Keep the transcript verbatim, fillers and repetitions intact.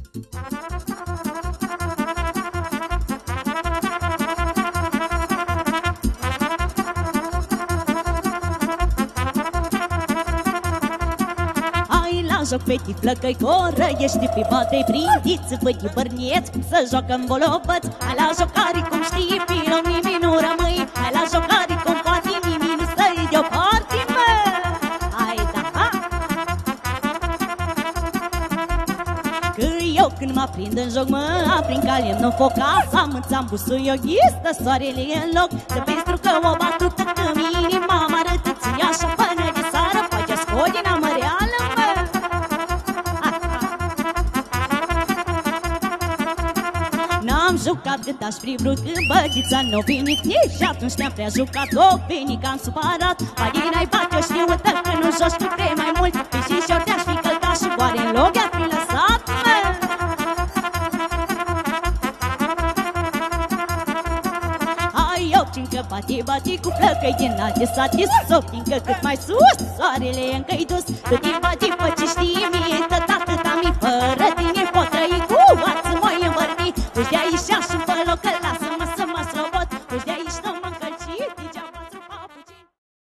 Joc feti flăcăi coră, ești pe bate prindiți, văd bărnieți cum să joacă în bolobăți. Hai la jocari cum știi, pilom nimic nu rămâi. Hai la jocari cum poate nimic nu stai deoparte, mă. Hai da, ha! Că eu când mă aprind în joc, mă aprind ca lemnul foc. Casa mânțam busuioghistă, soarele în loc. Să pentru că o batută când inima mă arătă ți-i așa până de sară, poate scot din amăreală, mă. N-am jucat cât aș fi vrut, când băgița n-o venit nici atunci ne-am prea jucat. O veni că am supărat, mai n-ai bate, eu știu că nu joci tu vrei mai mult. Pe și și-or te-aș fi călcat și oare în loc i-ar fi lăsat, mă. Hai eu fiindcă bate, bate cu flăcăi din alte sate sau fiindcă cât mai sus soarele încă-i dus. Cât timp bate, fă ce știi mie, tot atâta mi fără tine pot trăi cu ață, mă, e învărni. Deci de aici